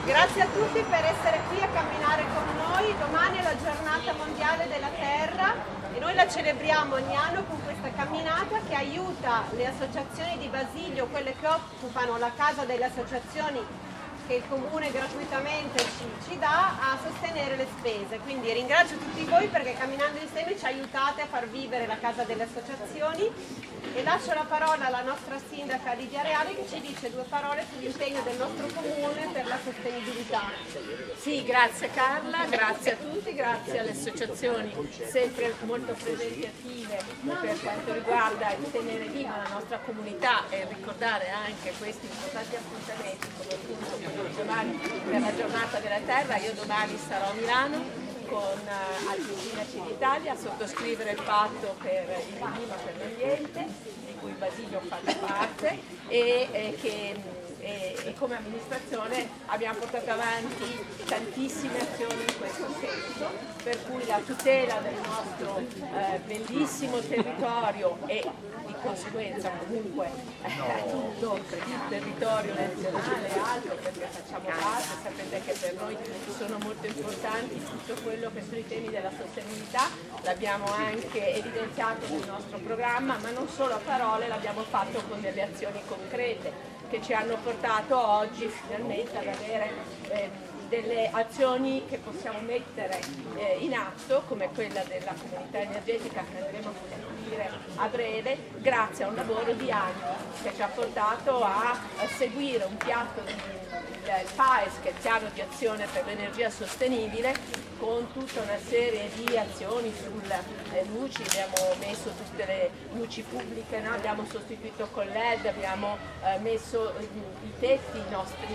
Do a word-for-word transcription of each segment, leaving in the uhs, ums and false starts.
Grazie a tutti per essere qui a camminare con noi. Domani è la giornata mondiale della terra e noi la celebriamo ogni anno con questa camminata che aiuta le associazioni di Basilio, quelle che occupano la casa delle associazioni che il Comune gratuitamente ci, ci dà, a sostenere le spese. Quindi ringrazio tutti voi perché camminando insieme ci aiutate a far vivere la casa delle associazioni e lascio la parola alla nostra sindaca Lidia Reale che ci dice due parole sull'impegno del nostro Comune per la sostenibilità. Sì, grazie Carla, grazie a tutti, grazie alle associazioni sempre molto presenti e attive per quanto riguarda il tenere viva la nostra comunità e ricordare anche questi importanti appuntamenti come appunto domani per la giornata della terra. Io domani sarò a Milano con uh, altri sindaci d'Italia a sottoscrivere il patto per il clima per l'ambiente di cui Basilio fa parte e, e che e, e come amministrazione abbiamo portato avanti tantissime azioni in questo senso, per cui la tutela del nostro eh, bellissimo territorio e di conseguenza comunque eh, tutto il territorio nazionale e altro, perché facciamo parte, sapete che per noi sono molto importanti tutto quello che sono i temi della sostenibilità, l'abbiamo anche evidenziato nel nostro programma, ma non solo a parole, l'abbiamo fatto con delle azioni concrete che ci hanno portato oggi finalmente ad avere eh, delle azioni che possiamo mettere eh, in atto, come quella della comunità energetica che andremo a costruire a breve, grazie a un lavoro di anni che ci ha portato a, a seguire un piatto di il P A E S, che è il piano di azione per l'energia sostenibile, con tutta una serie di azioni sulle luci, abbiamo messo tutte le luci pubbliche, no? Abbiamo sostituito con l'L E D, abbiamo eh, messo i, i tetti, i nostri,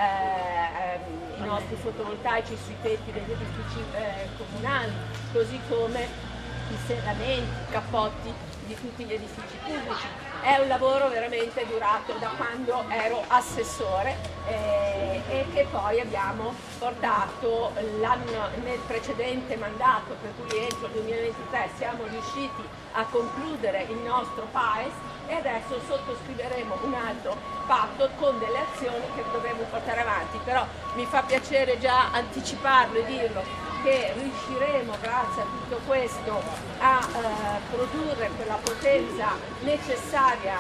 eh, i nostri fotovoltaici sui tetti degli edifici eh, comunali, così come i serramenti, i cappotti di tutti gli edifici pubblici. È un lavoro veramente durato da quando ero assessore eh, e che poi abbiamo portato l'anno nel precedente mandato, per cui entro il duemilaventitré siamo riusciti a concludere il nostro P A E S e adesso sottoscriveremo un altro patto con delle azioni che dovremo portare avanti, però mi fa piacere già anticiparlo e dirlo che riusciremo grazie a tutto questo a eh, produrre quella potenza necessaria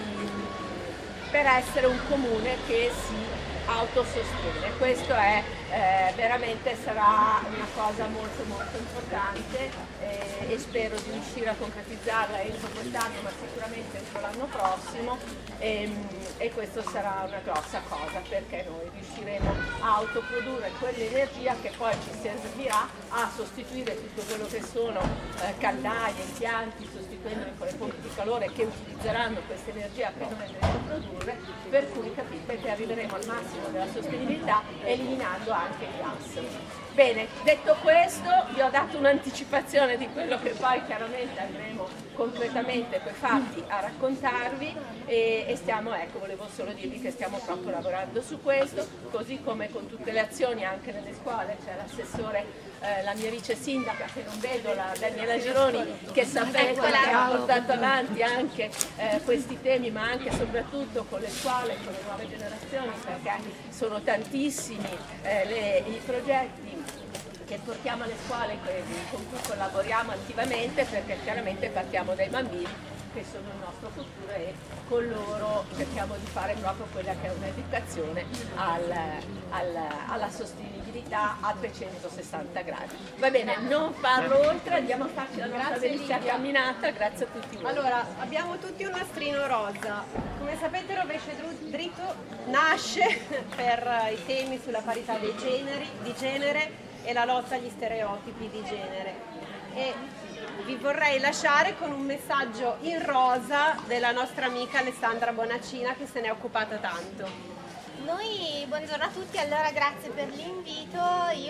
mh, per essere un comune che si autosostiene. Questo è eh, veramente sarà una cosa molto molto importante eh, e spero di riuscire a concretizzarla entro quest'anno, ma sicuramente entro l'anno prossimo e, e questo sarà una grossa cosa perché noi riusciremo a autoprodurre quell'energia che poi ci servirà a sostituire tutto quello che sono eh, caldaie, impianti, sostituendoli con le pompe di calore che utilizzeranno questa energia che noi andremo a produrre, per cui capite che arriveremo al massimo della sostenibilità eliminando anche i gas. Bene, detto questo vi ho dato un'anticipazione di quello che poi chiaramente andremo concretamente coi fatti a raccontarvi e, e stiamo, ecco, volevo solo dirvi che stiamo proprio lavorando su questo, così come con tutte le azioni anche nelle scuole. C'è l'assessore, eh, la mia vice sindaca che non vedo, la Daniela Geroni, che sapete che ha portato avanti anche eh, questi temi, ma anche e soprattutto con le scuole, con le nuove generazioni, perché sono tantissimi eh, le, i progetti che portiamo alle scuole con cui collaboriamo attivamente, perché chiaramente partiamo dai bambini che sono il nostro futuro e con loro cerchiamo di fare proprio quella che è un'educazione al, al, alla sostenibilità a trecentosessanta gradi. Va bene, non parlo oltre, andiamo a farci la nostra bellissima camminata, grazie a tutti voi. Allora, abbiamo tutti un nastrino rosa. Come sapete Rovescio Dritto nasce per i temi sulla parità dei generi, di genere e la lotta agli stereotipi di genere. E vi vorrei lasciare con un messaggio in rosa della nostra amica Alessandra Bonacina, che se ne è occupata tanto. Noi, buongiorno a tutti, allora grazie per l'invito.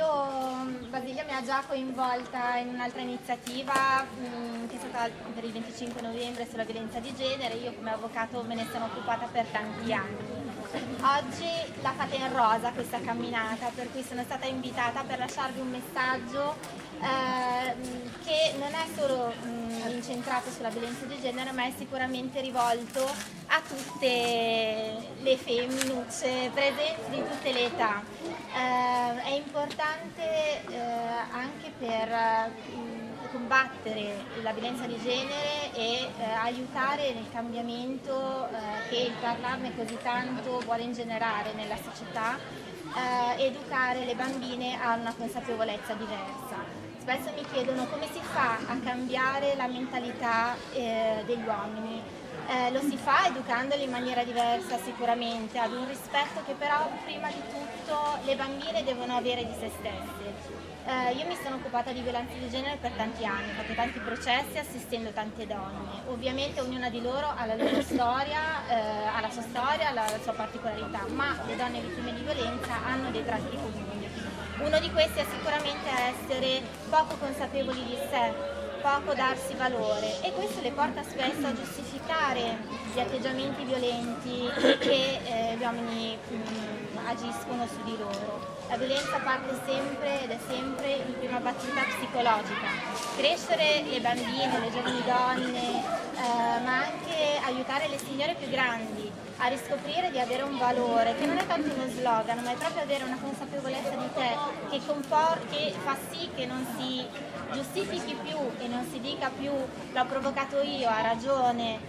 Io, Basilio mi ha già coinvolta in un'altra iniziativa mh, che è stata per il venticinque novembre sulla violenza di genere. Io come avvocato me ne sono occupata per tanti anni. Oggi la fate in rosa questa camminata, per cui sono stata invitata per lasciarvi un messaggio eh, che non è solo mh, incentrato sulla violenza di genere, ma è sicuramente rivolto a tutte le femminucce presenti di tutte le età. Eh, è importante eh, anche per mh, combattere la violenza di genere e eh, aiutare nel cambiamento eh, che il parlarne così tanto vuole ingenerare nella società, eh, educare le bambine a una consapevolezza diversa. Spesso mi chiedono come si fa a cambiare la mentalità eh, degli uomini. Eh, lo si fa educandoli in maniera diversa sicuramente, ad un rispetto che però prima di tutto le bambine devono avere di se stesse. Eh, io mi sono occupata di violenza di genere per tanti anni, ho fatto tanti processi assistendo tante donne. Ovviamente ognuna di loro ha la loro storia, eh, ha la sua storia, la, la sua particolarità, ma le donne vittime di violenza hanno dei tratti comuni. Uno di questi è sicuramente essere poco consapevoli di sé, poco darsi valore, e questo le porta spesso a giustificare gli atteggiamenti violenti che eh, gli uomini mh, agiscono su di loro. La violenza parte sempre ed è sempre in prima battuta psicologica. Crescere le bambine, le giovani donne, eh, ma anche aiutare le signore più grandi a riscoprire di avere un valore, che non è tanto uno slogan, ma è proprio avere una consapevolezza di te che, che fa sì che non si giustifichi più e non si dica più l'ho provocato io, ha ragione,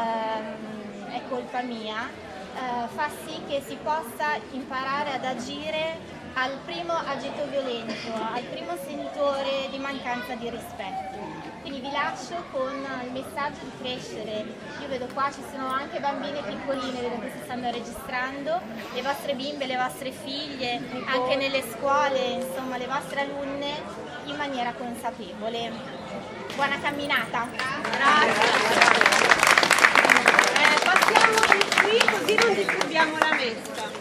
ehm, è colpa mia, eh, fa sì che si possa imparare ad agire al primo agito violento, al primo sentore di mancanza di rispetto. Quindi vi lascio con il messaggio di crescere. Io vedo qua ci sono anche bambine piccoline, vedo che si stanno registrando, le vostre bimbe, le vostre figlie, anche nelle scuole, insomma le vostre alunne, in maniera consapevole. Buona camminata! Grazie! Eh, passiamo qui così non disturbiamo la messa.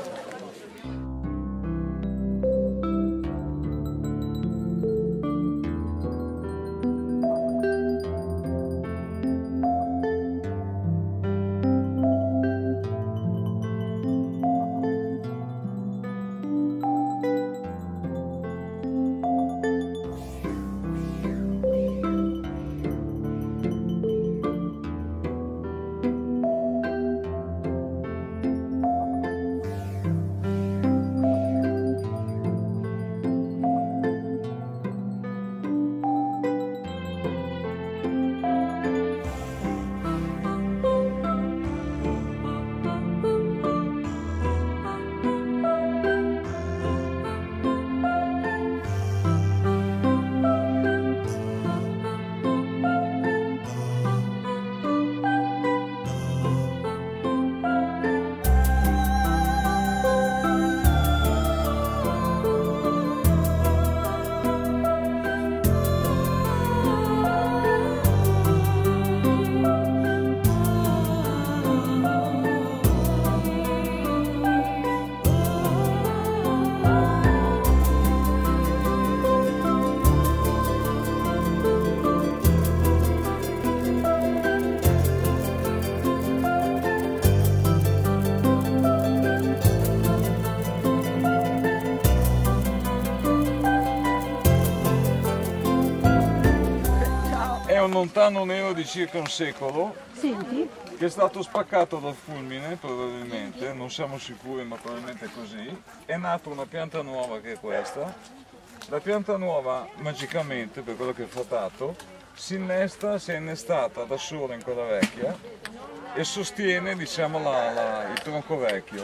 Un montano nero di circa un secolo. Senti? Che è stato spaccato dal fulmine probabilmente, non siamo sicuri ma probabilmente è così. È nata una pianta nuova che è questa. La pianta nuova magicamente, per quello che è fatato, si innesta, si è innestata da sola in quella vecchia e sostiene, diciamo, la, la, il tronco vecchio.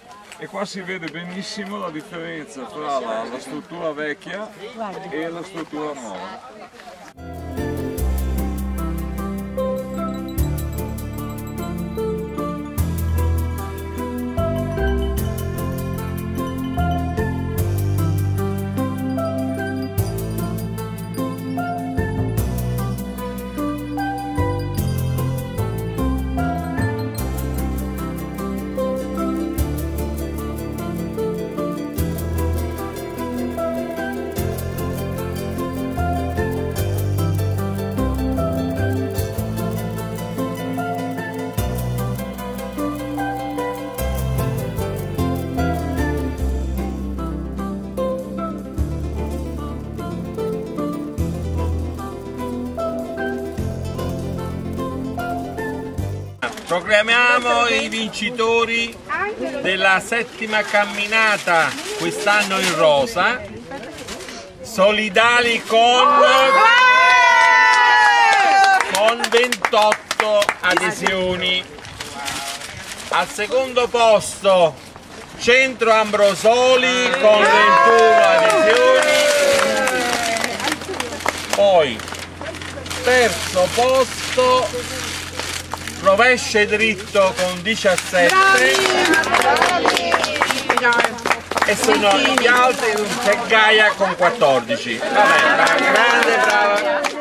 E qua si vede benissimo la differenza tra la, la struttura vecchia e la struttura nuova. Proclamiamo i vincitori della settima camminata, quest'anno in rosa, solidali con, con ventotto adesioni. Al secondo posto Centro Ambrosoli con ventuno adesioni. Poi terzo posto Rovesce Dritto con diciassette. E sono gli altri, c'è Gaia con quattordici. Vabbè, brava, grande, brava.